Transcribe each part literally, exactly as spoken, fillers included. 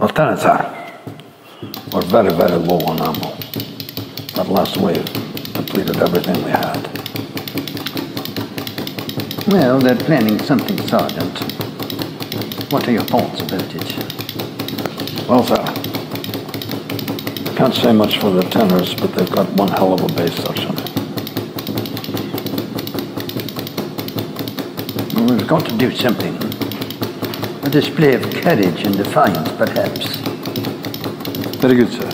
Alternator. We're very, very low on ammo. That last wave depleted everything we had. Well, they're planning something, Sergeant. What are your thoughts about it? Well, sir, I can't say much for the tenors, but they've got one hell of a bass section. Well, we've got to do something. A display of courage and defiance, perhaps. Very good, sir.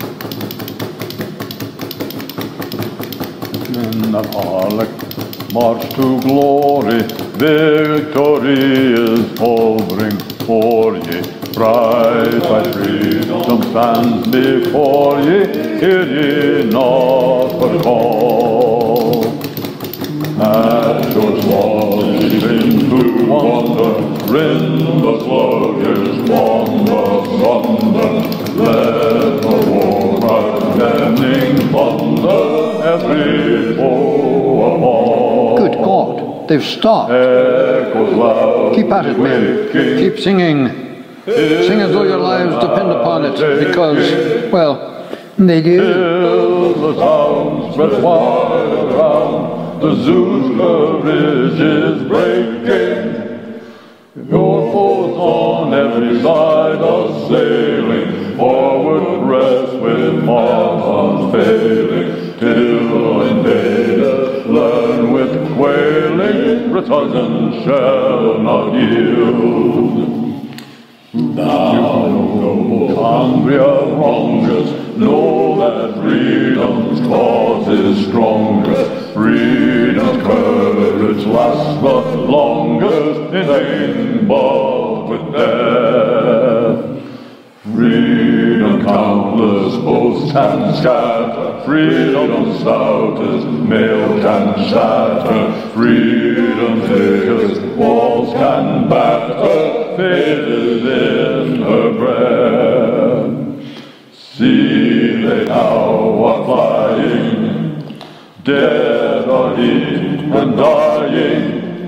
Men of Harlech, march to glory, victory is hovering for ye. Bright by freedom stands before ye, hear ye not her call. At your walls into wonder, rend the sluggers, wander thunder. Let the war condemning thunder, every foe upon. Good God, they've stopped. Echoes loud, Keep at it, men. Keep singing. Sing as though your lives depend upon it, because, well, they do. Till the sound spreads wide around, the zoo's courage is breaking. Your foes on every side are sailing, forward press with march unfailing, till invaders learn with quailing, Britain shall not yield. Thou, noble Cambria wrongest, know that freedom's cause is strongest. Freedom's courage lasts the longest, in vain bought with death. Freedom countless boasts can scatter, freedom stout as mail can shatter, freedom thickest walls can batter, fate is in her breath. See they now are flying, dead or deed and dying.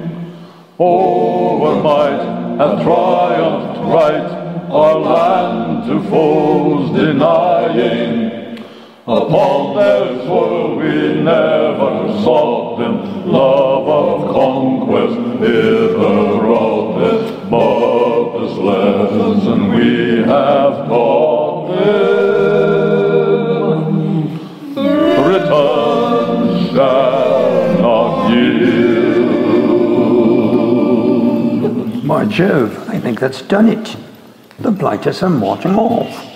Over might hath triumphed right, our land to foes denying. Upon their soil we never sought them, love of conquest hither wrought this, but this lesson we have taught them. Britain shall not yield. By Jove, I think that's done it. The blighters are marching off.